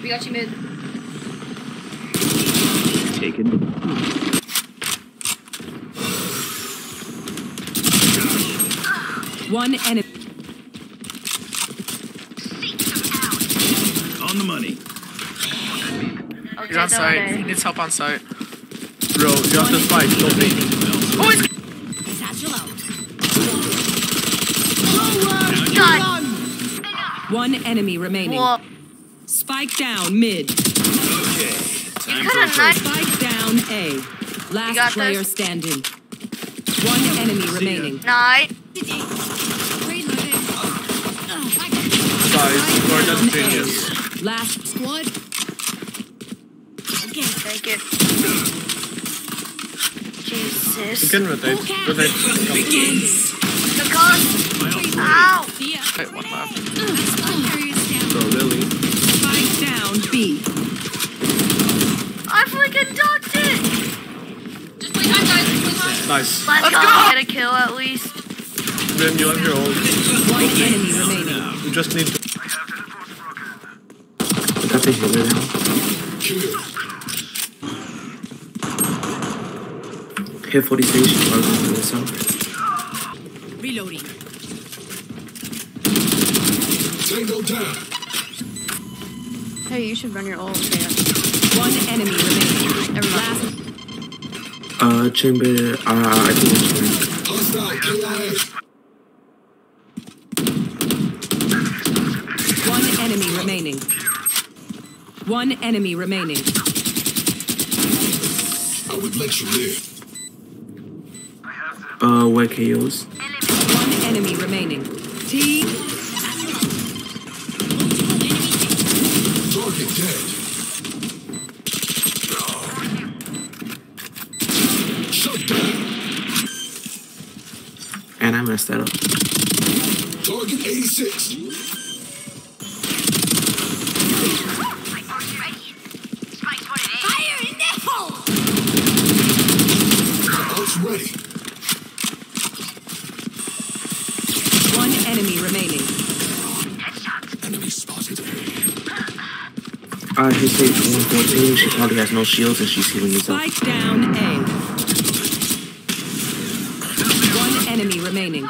We got you mid. Taken. One enemy. On the money. Okay, He's on site. He needs help on site. Bro, you have to fight. Don't be. Oh, he's God. One enemy remaining. Whoa. Spike down mid. Okay. Time Kinda for a nice. break. Spike down A. You got Last player this? standing. One enemy remaining. Nice. Guys, you are just Down genius. A. Last squad. Thank you. Jesus. You can rotate. Rotate. The gun. Ow. wait, one left. Bro, really? Spike down B. I freaking ducked it. Just play time, guys. Play time. Nice. Let's go. Get a kill at least. Then you have your ult. One enemy remaining. You just need to... Got the healer now. Hit 40 station. I'll go for this one. Reloading. Tango down. Hey, you should run your ult. One enemy remaining. Last. Chamber. I think it's chamber. Hostile KIA. One enemy remaining. One enemy remaining. I would let you live. Where KOs? One enemy remaining. T. Target dead. Shut down. And I messed that up. Target 86. Fire in the hole! Ult's ready. One enemy remaining. Enemy spotted. His stage 114. She probably has no shields and she's healing herself. Spike down A. One enemy remaining.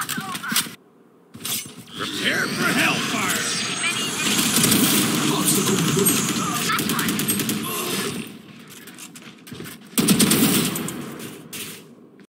Prepare for hellfire. Obstacle removed.